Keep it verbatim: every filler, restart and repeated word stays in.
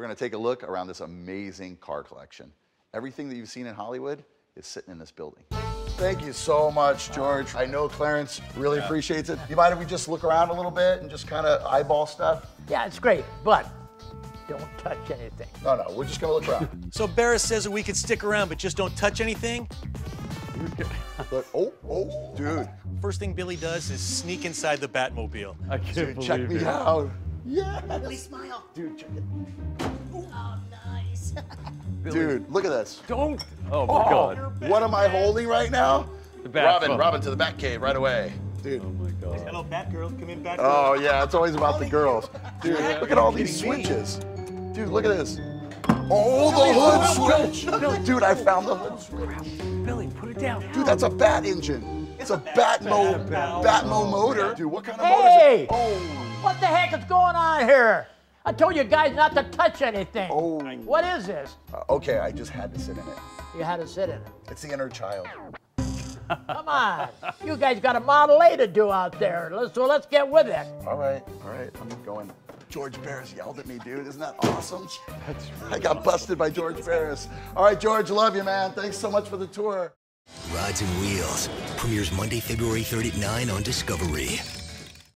We're gonna take a look around this amazing car collection. Everything that you've seen in Hollywood is sitting in this building. Thank you so much, George. I know Clarence really yeah. appreciates it. You mind if we just look around a little bit and just kind of eyeball stuff? Yeah, it's great, but don't touch anything. No, no, we're just gonna look around. So Barris says that we can stick around, but just don't touch anything? But, oh, oh, dude. First thing Billy does is sneak inside the Batmobile. I can't dude, believe check it. me out. Yeah. Billy, smile. Dude, check it. Oh, nice. Dude, look at this. Don't. Oh my oh, God. What am I holding right now? The bat Robin, phone. Robin to the Batcave right away. Dude. Oh my God. Hello, Batgirl. Come in, Batgirl. Oh yeah, it's always about the girls. Dude, look at all these switches. Dude, look at this. Oh, the hood switch. Dude, I found the hood switch. Billy, put it down. Dude, that's a bat engine. It's a Batmo, Batmo motor. Dude, what kind of Hey! motor is it? Oh. What the heck is going on here? I told you guys not to touch anything. Oh. What is this? Uh, okay, I just had to sit in it. You had to sit in it. It's the inner child. Come on. You guys got a Model A to do out there. Let's, so let's get with it. All right, all right, I'm going. George Barris yelled at me, dude. Isn't that awesome? That's right. I got busted by George Barris. All right, George, love you, man. Thanks so much for the tour. Rods and Wheels premieres Monday, February third at nine on Discovery.